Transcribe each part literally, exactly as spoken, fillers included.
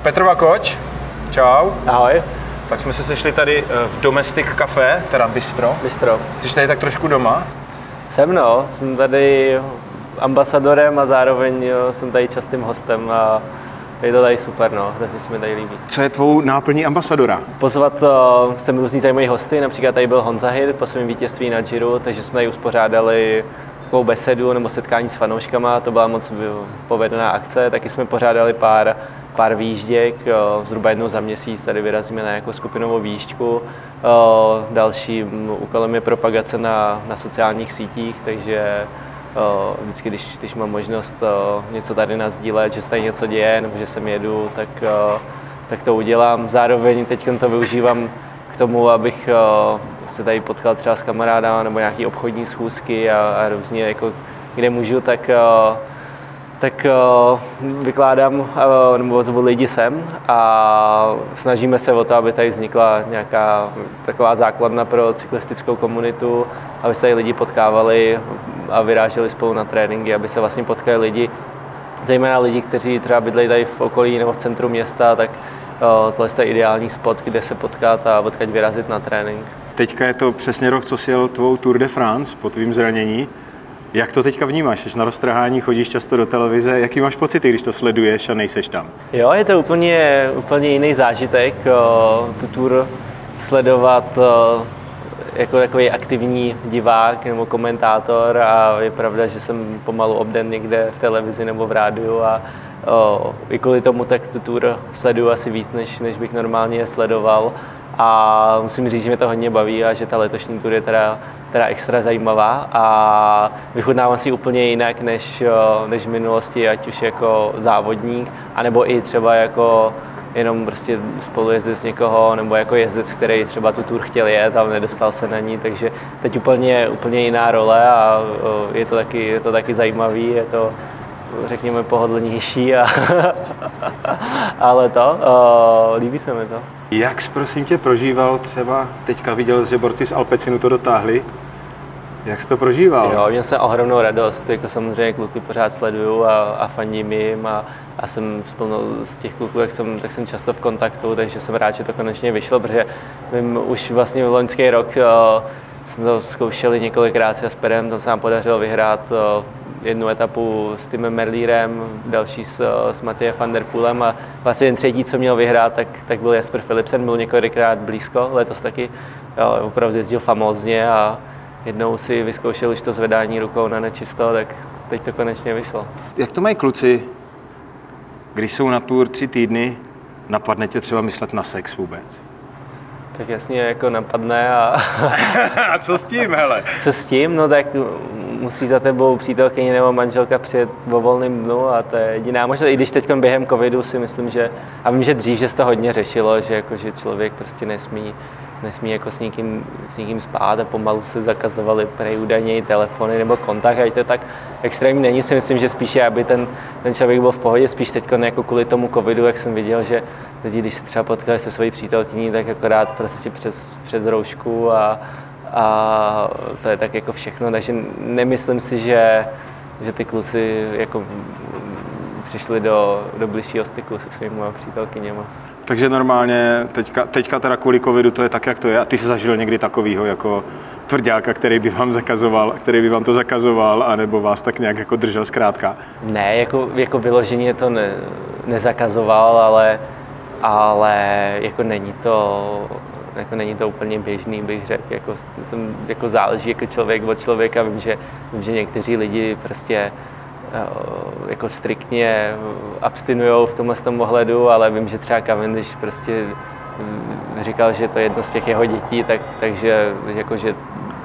Petr Vakoč, čau. Ahoj. Tak jsme se sešli tady v Domestic Café, teda bistro. Bistro. Jsi tady tak trošku doma? Jsem no, jsem tady ambasadorem a zároveň jo, jsem tady častým hostem a je to tady super, no, hrozně se mi tady líbí. Co je tvou náplní ambasadora? Pozvat uh, jsem různý zajímavý hosty, například tady byl Honza Hir po svém vítězství na Giro, takže jsme tady uspořádali takovou besedu nebo setkání s fanouškama, to byla moc povedená akce, taky jsme pořádali pár, pár výjížděk, uh, zhruba jednou za měsíc tady vyrazíme na nějakou skupinovou výjížďku. Uh, dalším úkolem je propagace na, na sociálních sítích, takže Uh, vždycky, když, když mám možnost uh, něco tady nasdílet, že se tady něco děje nebo že sem jedu, tak, uh, tak to udělám. Zároveň teď to využívám k tomu, abych uh, se tady potkal třeba s kamarádama nebo nějaký obchodní schůzky a, a různě, jako, kde můžu, tak, uh, tak uh, vykládám uh, nebo zvu lidi sem a snažíme se o to, aby tady vznikla nějaká taková základna pro cyklistickou komunitu, aby se tady lidi potkávali a vyráželi spolu na tréninky, aby se vlastně potkali lidi, zejména lidi, kteří třeba bydlejí tady v okolí nebo v centru města, tak uh, tohle je ideální spot, kde se potkat a odkud vyrazit na trénink. Teďka je to přesně rok, co si jel tvou Tour de France po tvým zranění. Jak to teďka vnímáš? Jsi na roztrhání, chodíš často do televize. Jaký máš pocity, když to sleduješ a nejseš tam? Jo, je to úplně, úplně jiný zážitek, uh, tu Tour sledovat uh, jako takový aktivní divák nebo komentátor a je pravda, že jsem pomalu obden někde v televizi nebo v rádiu a o, i kvůli tomu tak tu Tour sleduju asi víc, než, než bych normálně sledoval a musím říct, že mě to hodně baví a že ta letošní Tour je teda, teda extra zajímavá a vychutnávám si úplně jinak než, než v minulosti, ať už jako závodník, anebo i třeba jako jenom prostě spolujezdec z někoho, nebo jako jezdec, který třeba tu Tour chtěl jet, ale nedostal se na ní, takže teď úplně, úplně jiná role a je to taky, je to taky zajímavý, je to, řekněme, pohodlnější, a ale to, o, líbí se mi to. Jak jsi, prosím tě, prožíval třeba, teďka viděl, že borci z Alpecinu to dotáhli, jak jsi to prožíval? Jo, měl jsem ohromnou radost, jako samozřejmě kluky pořád sleduju a, a fandím jim a, a jsem plno z těch kluků, jak jsem, tak jsem často v kontaktu, takže jsem rád, že to konečně vyšlo, protože vím, už vlastně v loňský rok uh, jsme to zkoušeli několikrát s Jasperem, tam se nám podařilo vyhrát uh, jednu etapu s Timem Merlírem, další s, s Matějem van der Poelem a vlastně ten třetí, co měl vyhrát, tak, tak byl Jasper Philipsen, byl několikrát blízko, letos taky, jo, opravdu jezdil famózně a jednou si vyzkoušel už to zvedání rukou na nečisto, tak teď to konečně vyšlo. Jak to mají kluci, když jsou na Tour tři týdny, napadne tě třeba myslet na sex vůbec? Tak jasně, jako napadne a... A co s tím, hele? Co s tím? No tak musí za tebou přítelkyně nebo manželka přijet vo volným dnu a to je jediná možnost. I když teď během covidu si myslím, že... A vím, že dřív, že se to hodně řešilo, že, jako, že člověk prostě nesmí nesmí jako s někým, s někým spát a pomalu se zakazovaly prej údajně telefony nebo kontakt, a to tak extrémní není, si myslím, že spíše, aby ten, ten člověk byl v pohodě, spíš teď jako kvůli tomu covidu, jak jsem viděl, že lidi, když se třeba potkali se svojí přítelkyní, tak akorát prostě přes, přes roušku a, a to je tak jako všechno, takže nemyslím si, že, že ty kluci jako přišli do, do bližšího styku se svými přítelkyněma. Takže normálně teďka, teďka teda kvůli covidu to je tak, jak to je. A ty jsi zažil někdy takovýho jako tvrďáka, který by vám zakazoval, který by vám to zakazoval, anebo vás tak nějak jako držel zkrátka? Ne, jako, jako vyloženě to ne, nezakazoval, ale, ale jako není to, jako není to úplně běžný, bych řekl. Jako, jsem, jako záleží jako člověk od člověka. Vím, že, vím, že někteří lidi prostě jako striktně abstinujou v tomhle tom ohledu, ale vím, že třeba Cavendish prostě říkal, že to je jedno z těch jeho dětí, tak, takže jakože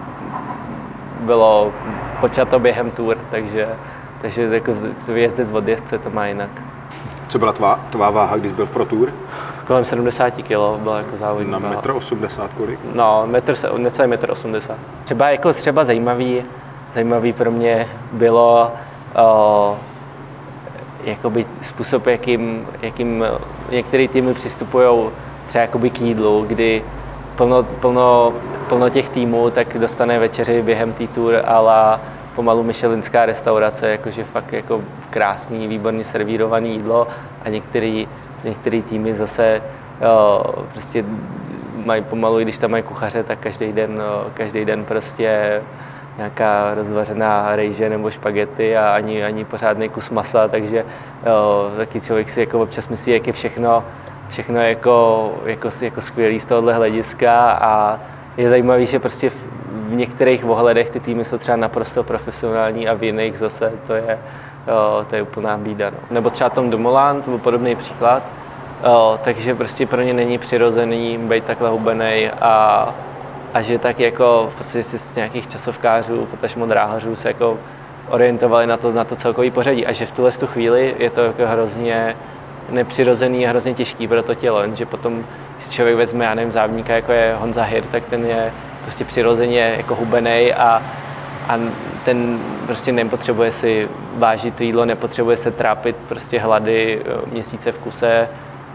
bylo počato během Tour, takže, takže jako jezdec od jezdce to má jinak. Co byla tvá, tvá váha, když byl v Pro Tour? Kolem sedmdesát kilo byla jako závodní Na váha. metr osmdesát kolik? No, metr, necelý metr osmdesát. Třeba jako třeba zajímavý, zajímavý pro mě bylo O, jakoby způsob, jakým, jakým některé týmy přistupují třeba jakoby k jídlu, kdy plno, plno, plno těch týmů tak dostane večeři během té Tour a pomalu michelinská restaurace, jakože fakt jako krásný, výborně servírované jídlo a některý některé týmy zase jo, prostě mají pomalu, i když tam mají kuchaře, tak každý den, každý den prostě nějaká rozvařená rejže nebo špagety a ani, ani pořádný kus masa, takže jo, taky člověk si jako občas myslí, jak je všechno, všechno jako, jako, jako skvělý z tohohle hlediska a je zajímavý, že prostě v, v některých ohledech ty týmy jsou třeba naprosto profesionální a v jiných zase to je, jo, to je úplná bída. No. Nebo třeba Tom Dumoulin, to byl podobný příklad, jo, takže prostě pro ně není přirozený být takhle hubenej a A že tak jako v podstatě z nějakých časovkářů, potažmo dráhařů se jako orientovali na to, na to celkový pořadí a že v tuhle tu chvíli je to jako hrozně nepřirozený a hrozně těžký pro to tělo, že potom, když člověk vezme, já nevím, závodníka jako je Honza Hir, tak ten je prostě přirozeně jako hubenej a, a ten prostě nepotřebuje si vážit to jídlo, nepotřebuje se trápit prostě hlady měsíce v kuse,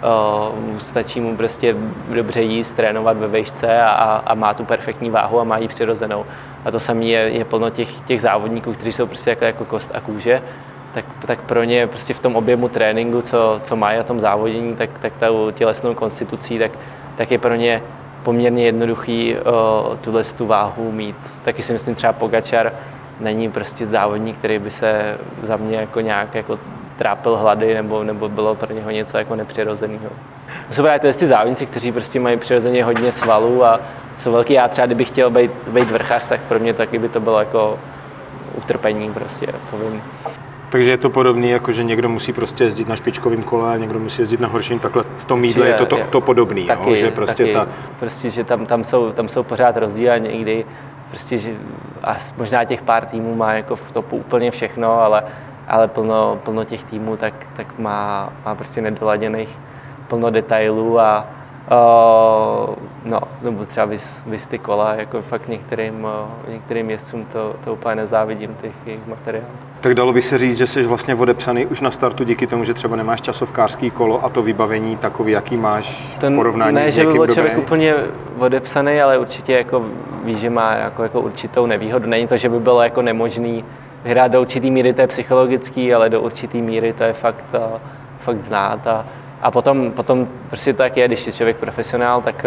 Uh, stačí mu prostě dobře jíst, trénovat ve vejšce a, a má tu perfektní váhu a má ji přirozenou. A to samé je, je plno těch, těch závodníků, kteří jsou prostě takhle jako kost a kůže, tak, tak pro ně prostě v tom objemu tréninku, co, co mají na tom závodění, tak, tak tou tělesnou konstitucí, tak, tak je pro ně poměrně jednoduchý uh, tuhle tu váhu mít. Taky si myslím, třeba Pogačar není prostě závodník, který by se za mě jako nějak jako trápil hlady, nebo, nebo bylo pro něho něco jako nepřirozeného. To jsou právě tyhle ty závodníci, kteří prostě mají přirozeně hodně svalů a jsou velký. Já třeba, kdybych chtěl být, být vrchař, tak pro mě taky by to bylo jako utrpení prostě, to vím. Takže je to podobné, jako že někdo musí prostě jezdit na špičkovém kole a někdo musí jezdit na horším, takhle v tom jídle je to, to, to podobné, taky, že prostě taky, ta... prostě, že tam, tam, jsou, tam jsou pořád rozdíly a někdy prostě, že a možná těch pár týmů má jako v topu úplně všechno, ale ale plno, plno těch týmů tak, tak má, má prostě nedoladěných plno detailů a uh, no, nebo třeba vys, vys ty kola, jako fakt některým, uh, některým jezdcům to, to úplně nezávidím, těch jejich materiálů. Tak dalo by se říct, že jsi vlastně odepsaný už na startu díky tomu, že třeba nemáš časovkářský kolo a to vybavení takový, jaký máš v porovnání ne, s někým dobrým? Ne, že by byl člověk úplně odepsaný, ale určitě jako ví, že má jako, jako určitou nevýhodu. Není to, že by bylo jako nemožný hrát do určitý míry, to je psychologický, ale do určitý míry to je fakt, fakt znát. A, a potom, potom prostě to tak je, když je člověk profesionál, tak,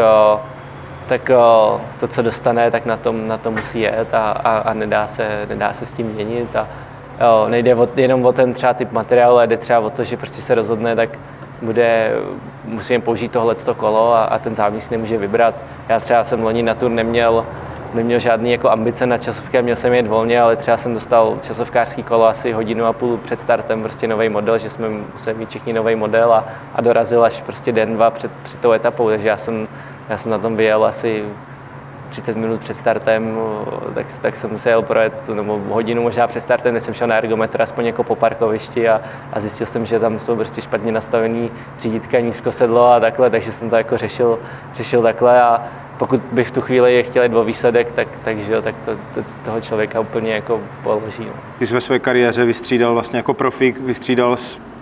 tak to, co dostane, tak na tom, na tom musí jet a, a, a nedá, se, nedá se s tím měnit. A, jo, nejde o, jenom o ten třeba typ materiálu, ale jde třeba o to, že prostě se rozhodne, tak bude, musíme použít tohleto kolo a, a ten závodník si nemůže vybrat. Já třeba jsem loni na tur neměl neměl žádný jako ambice na časovky, měl jsem jet volně, ale třeba jsem dostal časovkářský kolo asi hodinu a půl před startem, prostě nový model, že jsme museli mít všichni nový model a, a dorazil až prostě den, dva před, před tou etapou, takže já jsem, já jsem na tom vyjel asi třicet minut před startem, tak, tak jsem musel projet, nebo hodinu možná před startem, než jsem šel na ergometr aspoň jako po parkovišti a, a zjistil jsem, že tam jsou prostě špatně nastavený řídítka, nízko sedlo a takhle, takže jsem to jako řešil, řešil takhle a pokud bych v tu chvíli chtěl jít o výsledek, tak, takže, tak to, to, toho člověka úplně jako položí. No. Ty jsi ve své kariéře vystřídal vlastně jako profík, vystřídal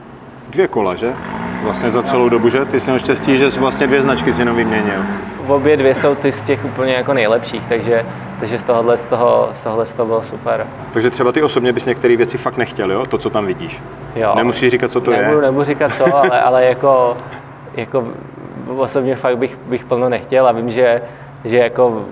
dvě kola, že? Vlastně za celou dobu, že? Ty jsi měl štěstí, že jsi vlastně dvě značky si jenom vyměnil. V obě dvě jsou ty z těch úplně jako nejlepších, takže, takže z tohohle z toho, z tohohle z toho bylo super. Takže třeba ty osobně bys některé věci fakt nechtěl, jo? To, co tam vidíš. Jo. Nemusíš říkat, co to nebudu, je. Nebudu říkat co, ale, ale jako, jako osobně fakt bych, bych plno nechtěl a vím, že, že jako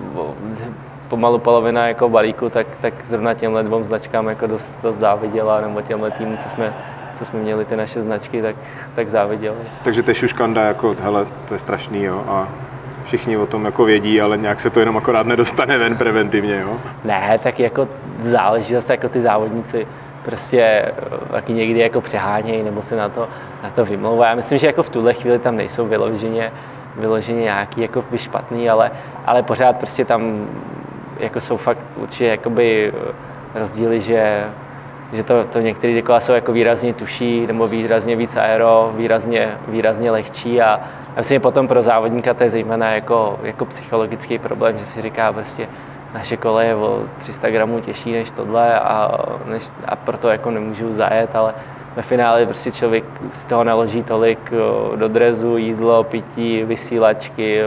pomalu polovina jako balíku, tak, tak zrovna těmhle dvou značkám jako dost, dost záviděla, nebo těmhle týmům, co jsme, co jsme měli ty naše značky, tak, tak záviděli. Takže to je šuškanda, jako hele, to je strašný, jo, a všichni o tom jako vědí, ale nějak se to jenom akorát nedostane ven preventivně, jo? Ne, tak jako záleží zase jako ty závodníci prostě taky někdy jako přehánějí nebo se na to, na to vymlouvají. Já myslím, že jako v tuhle chvíli tam nejsou vyloženě, vyloženě nějaký jako špatný, ale, ale pořád prostě tam jako jsou fakt určitě jakoby rozdíly, že, že to, to některé kola jsou jako výrazně tuší nebo výrazně víc aero, výrazně, výrazně lehčí a já myslím, že potom pro závodníka to je zejména jako, jako psychologický problém, že si říká prostě naše kole je o tři sta gramů těžší než tohle a, než, a proto jako nemůžu zajet, ale ve finále prostě člověk si toho naloží tolik do drezu, jídlo, pití, vysílačky,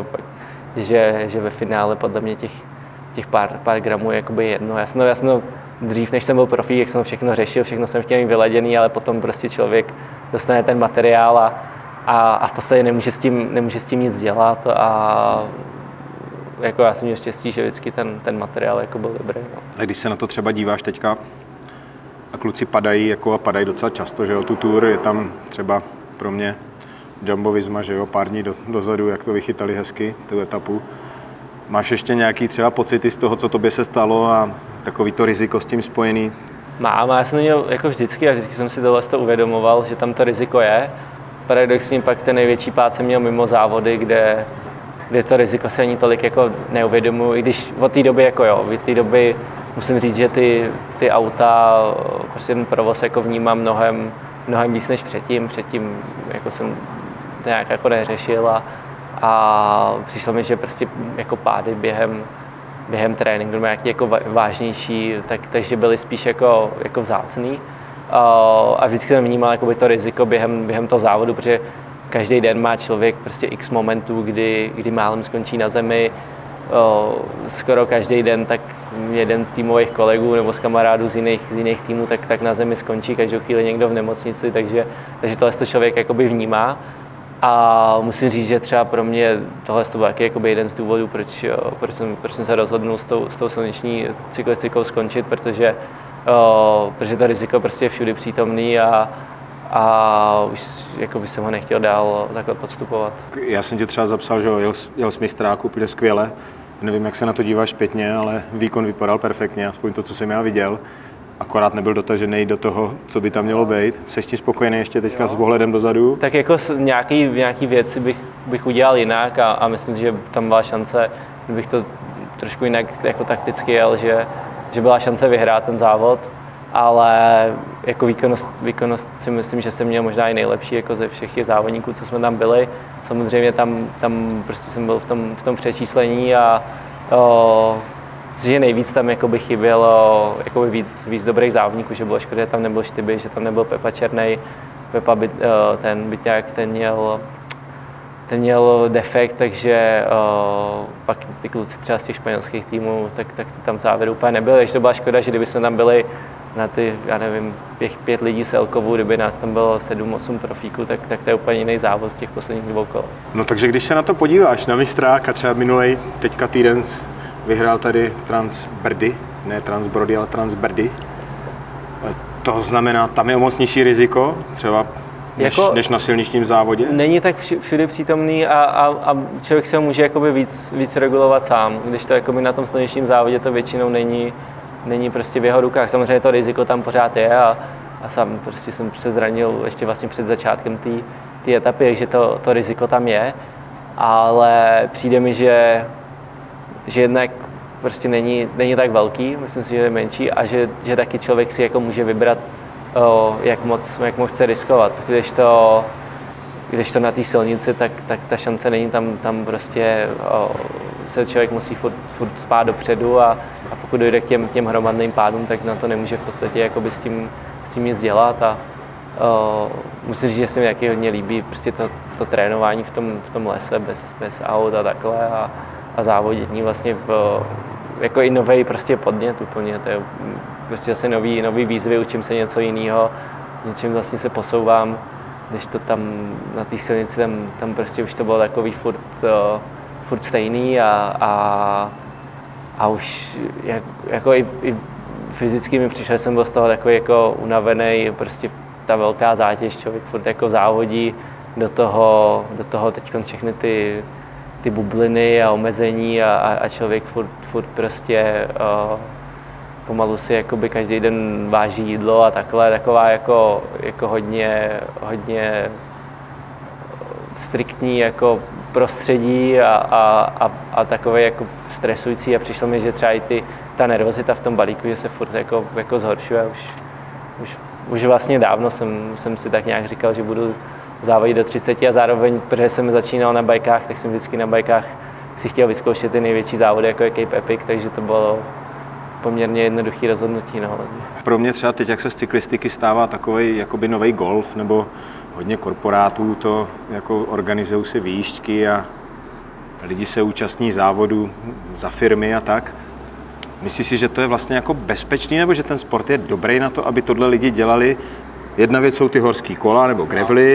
že, že ve finále podle mě těch, těch pár, pár gramů je jakoby jedno. Já jsem, já jsem dřív, než jsem byl profík, jak jsem všechno řešil, všechno jsem chtěl mít vyladěný, ale potom prostě člověk dostane ten materiál a, a, a v podstatě nemůže s tím, nemůže s tím nic dělat a jako já jsem měl štěstí, že vždycky ten, ten materiál jako byl dobrý. No. A když se na to třeba díváš teďka a kluci padají jako a padají docela často, že jo, tu tour je tam třeba pro mě Jumbo Visma, že jo, pár dní do, dozadu, jak to vychytali hezky, tu etapu. Máš ještě nějaký třeba pocity z toho, co tobě se stalo a takový to riziko s tím spojený? Mám, já jsem měl jako vždycky a vždycky jsem si tohle to uvědomoval, že tam to riziko je. Paradoxně pak ten největší pád jsem měl mimo závody, kde, kde to riziko se ani tolik jako neuvědomuji, i když od té doby jako jo, od té doby musím říct, že ty, ty auta, prostě ten provoz jako vnímám mnohem, mnohem víc než předtím, předtím jako jsem to nějak jako neřešil a, a přišlo mi, že prostě jako pády během, během tréninku nějaký jako vážnější, tak, takže byly spíš jako, jako vzácný. A vždycky jsem vnímal jakoby to riziko během, během toho závodu, protože každý den má člověk prostě x momentů, kdy, kdy málem skončí na zemi. Skoro každý den tak jeden z týmových kolegů nebo z kamarádů z jiných, z jiných týmů tak, tak na zemi skončí každou chvíli někdo v nemocnici, takže, takže tohle to člověk jakoby vnímá. A musím říct, že třeba pro mě tohle to byl jakoby jeden z důvodů, proč, proč, jsem, proč jsem se rozhodnul s tou, s tou silniční cyklistikou skončit, protože, o, protože to riziko prostě je všude přítomný a, a už jakoby jsem ho nechtěl dál takhle podstupovat. Já jsem tě třeba zapsal, že jel, jel z mistráku úplně skvěle. Nevím, jak se na to díváš zpětně, ale výkon vypadal perfektně, aspoň to, co jsem já viděl. Akorát nebyl dotažený do toho, co by tam mělo být. Jsi s tím spokojený ještě teďka jo. S pohledem dozadu? Tak jako nějaký, nějaký věci bych, bych udělal jinak a, a myslím si, že tam byla šance, kdybych to trošku jinak jako takticky jel, že, že byla šance vyhrát ten závod, ale jako výkonnost, výkonnost si myslím, že jsem měl možná i nejlepší jako ze všech těch závodníků, co jsme tam byli. Samozřejmě tam, tam prostě jsem byl v tom, v tom přečíslení a o, že nejvíc tam jakoby chybělo jakoby víc, víc dobrých závodníků, že bylo škoda, že tam nebyl Štyby, že tam nebyl Pepa Černej, Pepa byt, ten Byťák, ten měl, ten měl defekt, takže uh, pak ty kluci třeba z těch španělských týmů, tak, tak to tam v závěru úplně nebylo, takže to byla škoda, že kdybychom tam byli na ty, já nevím, pět, pět lidí z Elkovu, kdyby nás tam bylo sedm osm profíků, tak, tak to je úplně jiný závod z těch posledních dvou kol. No takže když se na to podíváš, na mistrák a třeba minulej teďka týden vyhrál tady Trans Brdy, ne Trans Brody, ale Trans Brdy. To znamená, tam je o moc nižší riziko, třeba než, jako, než na silničním závodě? Není tak všude přítomný a, a, a člověk se ho může jakoby víc, víc regulovat sám, když to jakoby na tom silničním závodě to většinou není, není prostě v jeho rukách. Samozřejmě to riziko tam pořád je a, a sám prostě jsem se zranil ještě vlastně před začátkem té etapy, takže to, to riziko tam je, ale přijde mi, že že jednak prostě není, není tak velký, myslím si, že je menší a že, že taky člověk si jako může vybrat, o, jak, moc, jak moc chce riskovat. Když to, když to na té silnici, tak, tak ta šance není tam, tam prostě o, se člověk musí furt, furt spát dopředu a, a pokud dojde k těm, těm hromadným pádům, tak na to nemůže v podstatě jakoby s, tím, s tím nic dělat. A, o, musím říct, že se mi taky hodně líbí prostě to, to trénování v tom, v tom lese bez, bez aut a takhle. A, a závodění vlastně v, jako i nový prostě podnět úplně, to je prostě zase nový, nový výzvy, učím se něco jiného, něčím vlastně se posouvám, když to tam na té silnici, tam, tam prostě už to bylo takový furt, uh, furt stejný a, a, a už jak, jako i, i fyzicky mi přišel, jsem byl z toho takový jako unavený, prostě ta velká zátěž, člověk furt jako závodí, do toho, do toho teď všechny ty ty bubliny a omezení a, a člověk furt, furt prostě uh, pomalu si jakoby každý den váží jídlo a takhle, taková jako, jako hodně, hodně striktní jako prostředí a, a, a, a takové jako stresující a přišlo mi, že třeba i ty, ta nervozita v tom balíku, že se furt jako, jako zhoršuje. Už, už, už vlastně dávno jsem, jsem si tak nějak říkal, že budu závodit do třiceti a zároveň, protože jsem začínal na bajkách, tak jsem vždycky na bajkách si chtěl vyzkoušet ty největší závody, jako je Cape Epic, takže to bylo poměrně jednoduché rozhodnutí. No. Pro mě třeba teď, jak se z cyklistiky stává takový jakoby nový golf, nebo hodně korporátů, to jako organizují si výjížďky a lidi se účastní závodů za firmy a tak. Myslíš si, že to je vlastně jako bezpečný, nebo že ten sport je dobrý na to, aby tohle lidi dělali? Jedna věc jsou ty horský kola nebo gravely,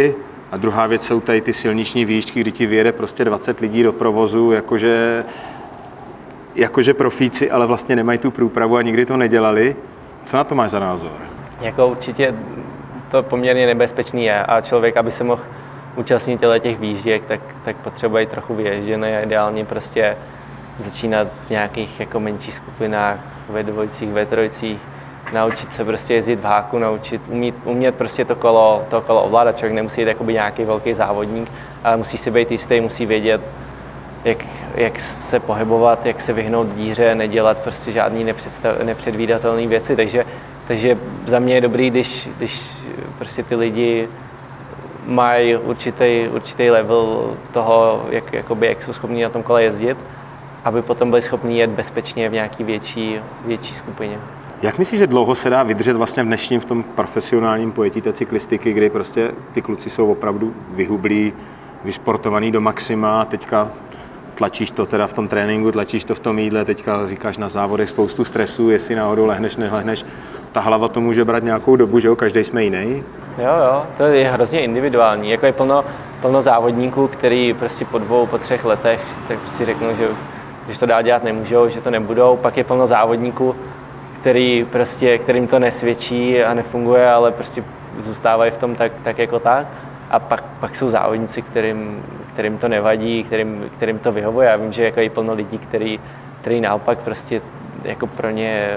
A druhá věc jsou tady ty silniční výšky, kdy ti vyjede prostě dvacet lidí do provozu, jakože, jakože profíci, ale vlastně nemají tu průpravu a nikdy to nedělali. Co na to máš za názor? Jako určitě to poměrně nebezpečný je a člověk, aby se mohl účastnit těch výjížděk, tak, tak potřebuje trochu vyježděný a ideálně prostě začínat v nějakých jako menších skupinách, ve dvojicích, ve trojicích, naučit se prostě jezdit v háku, naučit, umět, umět prostě to kolo, to kolo ovládat. Člověk nemusí být nějaký velký závodník, ale musí si být jistý, musí vědět, jak, jak se pohybovat, jak se vyhnout díře, nedělat prostě žádný nepředvídatelné věci. Takže, takže za mě je dobrý, když, když prostě ty lidi mají určitý, určitý level toho, jak, jakoby, jak jsou schopní na tom kole jezdit, aby potom byli schopni jet bezpečně v nějaký větší, větší skupině. Jak myslíš, že dlouho se dá vydržet vlastně v dnešním v tom profesionálním pojetí té cyklistiky, kdy prostě ty kluci jsou opravdu vyhublí, vysportovaný do maxima, teďka tlačíš to teda v tom tréninku, tlačíš to v tom jídle, teďka říkáš na závodech spoustu stresu, jestli náhodou lehneš, nelehneš, ta hlava to může brát nějakou dobu, že jo, každý jsme jiný. Jo, jo, to je hrozně individuální, jako je plno, plno závodníků, který prostě po dvou, po třech letech, tak si řeknou, že, že to dál dělat nemůžou, že to nebudou, pak je plno závodníků, který prostě, kterým to nesvědčí a nefunguje, ale prostě zůstávají v tom tak, tak jako tak. A pak, pak jsou závodníci, kterým, kterým to nevadí, kterým, kterým to vyhovuje. Já vím, že jako je plno lidí, který, který naopak prostě jako pro ně,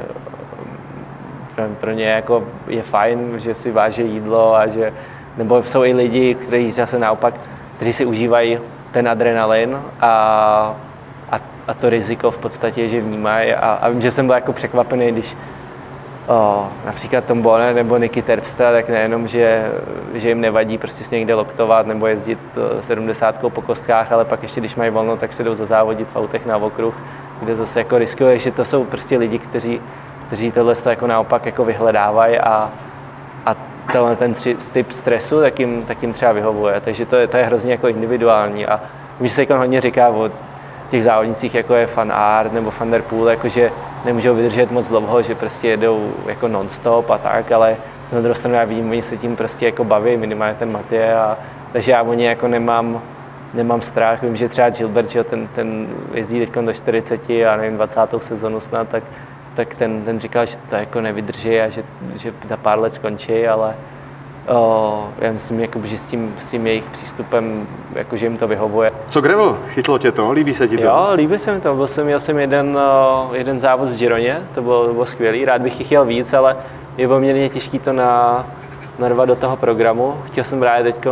pro, pro ně jako je fajn, že si váží jídlo a že, nebo jsou i lidi, kteří zase naopak, kteří si užívají ten adrenalin a a to riziko v podstatě, že vnímají. A, a vím, že jsem byl jako překvapený, když o, například Tom Bonner nebo Nicky Terpstra, tak nejenom, že, že jim nevadí prostě se někde loktovat nebo jezdit sedmdesátkou po kostkách, ale pak ještě, když mají volno, tak se jdou zazávodit v autech na okruh, kde zase jako riskují, že to jsou prostě lidi, kteří, kteří tohle jako naopak jako vyhledávají a, a tenhle ten typ stresu tak jim, tak jim třeba vyhovuje. Takže to je, to je hrozně jako individuální a vím, že se jako hodně říká o těch závodnicích, jako je Van Aert nebo Van der Poel, jakože nemůžou vydržet moc dlouho, že prostě jedou jako non-stop a tak, ale na druhou stranu já vidím, oni se tím prostě jako baví, minimálně ten Mathieu, a takže já o ně jako nemám, nemám strach. Vím, že třeba Gilbert, že ten, ten jezdí teď do čtyřiceti a nevím, dvacátou sezonu snad, tak, tak ten, ten říkal, že to jako nevydrží a že, že za pár let skončí, ale O, já myslím, jako, že s tím, s tím jejich přístupem, jako, že jim to vyhovuje. Co gravel? Chytlo tě to? Líbí se ti to? Jo, líbí se mi to. Byl jsem, měl jsem jeden, jeden závod v Gironě, to bylo, to bylo skvělý. Rád bych jich jel víc, ale je poměrně těžký to na, narvat do toho programu. Chtěl jsem právě teď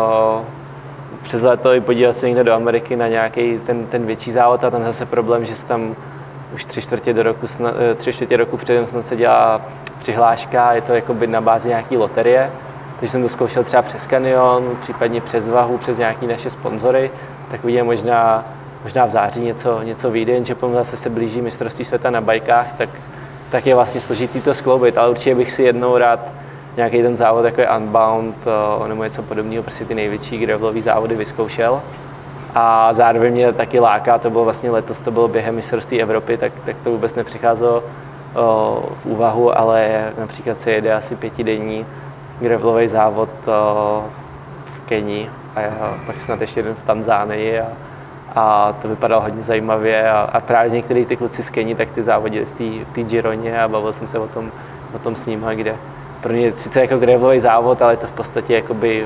přes léto i podívat se někde do Ameriky na nějaký ten, ten větší závod a tam zase problém, že tam už tři čtvrtě do roku, tři čtvrtě roku předem snad se dělá přihláška, je to jakoby na bázi nějaký loterie. Takže jsem to zkoušel třeba přes Canyon, případně přes Vahu, přes nějaké naše sponzory, tak uvidíme, možná, možná v září něco, něco vyjde, jenže potom zase se blíží mistrovství světa na bajkách, tak, tak je vlastně složitý to skloubit, ale určitě bych si jednou rád nějaký ten závod, jako je Unbound nebo něco podobného, prostě ty největší gravelový závody vyzkoušel. A zároveň mě taky láká, to bylo vlastně letos, to bylo během mistrovství Evropy, tak, tak to vůbec nepřicházelo o, v úvahu, ale například se jede asi pětidenní gravelový závod o, v Keni a pak snad ještě jeden v Tanzánii a, a to vypadalo hodně zajímavě a, a právě některý ty kluci z Keni, tak ty závodili v té Gironě a bavil jsem se o tom, o tom s nimi, kde pro mě sice jako gravelový závod, ale to v podstatě jakoby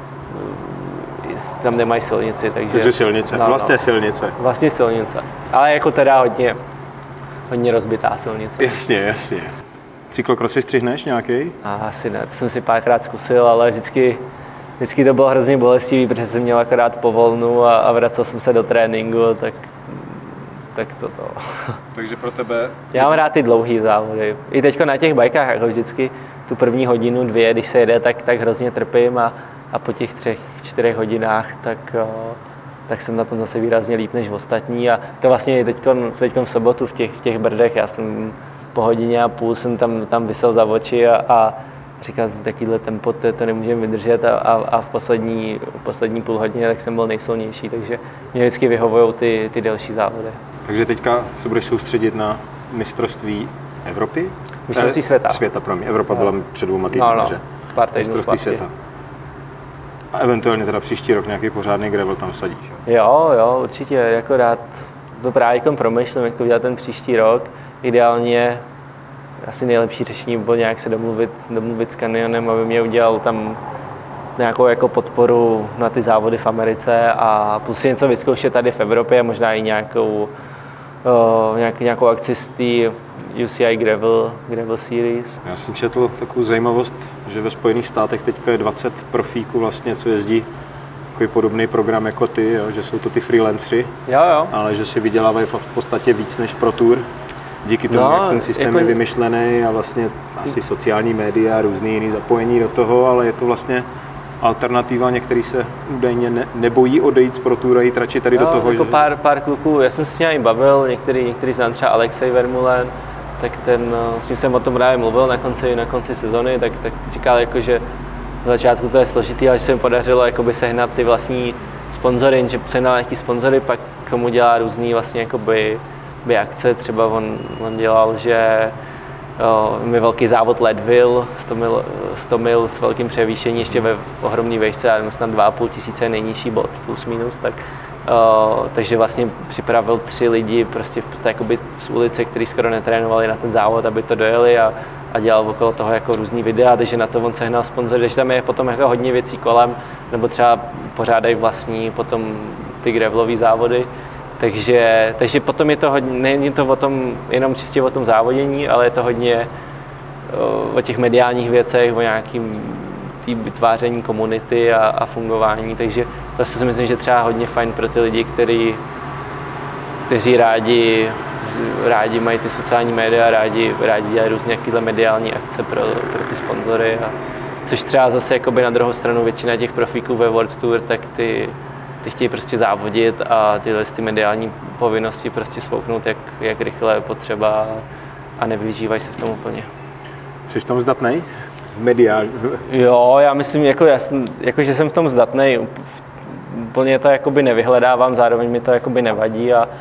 tam nemají silnici, takže... Takže silnice, no, vlastně no, silnice. Vlastně silnice, ale jako teda hodně, hodně rozbitá silnice. Jasně, jasně. Cyklokrosy střihneš nějaký? A asi ne, to jsem si párkrát zkusil, ale vždycky, vždycky to bylo hrozně bolestivý, protože jsem měl akorát povolnu a, a vracel jsem se do tréninku, tak, tak to to. Takže pro tebe... Já mám rád ty dlouhý závody. I teďko na těch bajkách, jako vždycky tu první hodinu, dvě, když se jede, tak, tak hrozně trpím a, a po těch třech, čtyřech hodinách, tak, tak jsem na tom zase výrazně líp než ostatní. A to vlastně teďko, teďko v sobotu v těch, v těch Brdech, já jsem po hodině a půl jsem tam, tam visel za oči a, a říkal jsem, takovýhle tempo, to, to nemůžeme vydržet a, a, a v poslední, poslední půl hodině tak jsem byl nejsilnější, takže mě vždycky vyhovují ty, ty delší závody. Takže teďka se budeš soustředit na mistrovství Evropy? Mistrovství světa. Světa, pro mě. Evropa no. byla před dvěma týdny, no, no. že? Pár týdnů mistrovství světa. A eventuálně teda příští rok nějaký pořádný gravel tam sadíš. Jo, jo, určitě, jako rád to právě jako promýšlím, jak to udělat ten příští rok. Ideálně asi nejlepší řešení bylo nějak se domluvit, domluvit s Canyonem, aby mě udělal tam nějakou jako podporu na ty závody v Americe a plus si něco vyzkoušet tady v Evropě, možná i nějakou, uh, nějak, nějakou akci z té U C I Gravel, Gravel Series. Já jsem četl takovou zajímavost, že ve Spojených státech teďka je dvacet profíků vlastně, co jezdí takový podobný program jako ty, jo? Že jsou to ty freelancři, jo, jo. ale že si vydělávají v podstatě víc než pro tour. Díky tomu, no, jak ten systém jako... je vymyšlený a vlastně asi sociální média, různý jiný zapojení do toho, ale je to vlastně alternativa, některý se údajně ne, nebojí odejít z Pro Tour a jít radši tady jo, do toho. Jako že... pár, pár kluků, já jsem se s ním bavil, některý, některý znám třeba Alexej Vermeulen, tak ten, s ním jsem o tom právě mluvil na konci, na konci sezony, tak, tak říkal, jako, že v začátku to je složitý, ale že se jim podařilo jakoby sehnat ty vlastní sponzory, že sehnal nějaký sponzory, pak k tomu dělá různý vlastně jakoby, by akce, třeba on, on dělal, že mi velký závod Leadville, sto mil s velkým převýšením, ještě ve ohromné výšce, já snad dva a půl tisíce nejnižší bod, plus minus, tak, uh, takže vlastně připravil tři lidi prostě v podstatě jakoby z ulice, kteří skoro netrénovali na ten závod, aby to dojeli a, a dělal okolo toho jako různý videa, takže na to on sehnal sponzory, takže tam je potom jako hodně věcí kolem, nebo třeba pořádají vlastní potom ty gravelové závody. Takže, takže potom je to hodně, není to o tom, jenom čistě o tom závodění, ale je to hodně o, o těch mediálních věcech, o nějakým tý vytváření komunity a, a fungování, takže to si myslím, že třeba hodně fajn pro ty lidi, který, kteří rádi, rádi mají ty sociální média, rádi, rádi dělají různě nějaké mediální akce pro, pro ty sponzory, a, což třeba zase jakoby na druhou stranu většina těch profíků ve World Tour, tak ty ty chtějí prostě závodit a tyhle ty mediální povinnosti prostě svouknout, jak, jak rychle je potřeba a nevyžívají se v tom úplně. Jsi v tom zdatnej? V mediální? Jo, já myslím, jako, já jsem, jako, že jsem v tom zdatnej. Úplně to jakoby nevyhledávám, zároveň mi to jakoby nevadí a,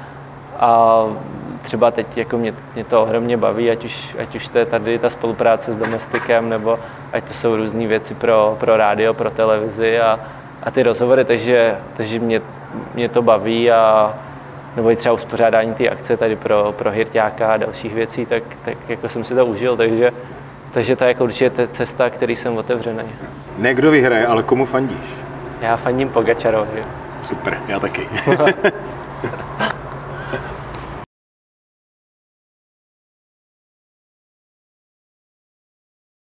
a třeba teď jako mě, mě to ohromně baví, ať už, ať už to je tady ta spolupráce s Domestikem, nebo ať to jsou různé věci pro, pro rádio, pro televizi a a ty rozhovory, takže, takže mě, mě to baví a nebo i třeba uspořádání té akce tady pro, pro Hirťáka a dalších věcí, tak, tak jako jsem si to užil, takže, takže to je jako určitě cesta, který jsem otevřený. Ne kdo vyhraje, ale komu fandíš? Já fandím Pogačarovi. Super, já taky.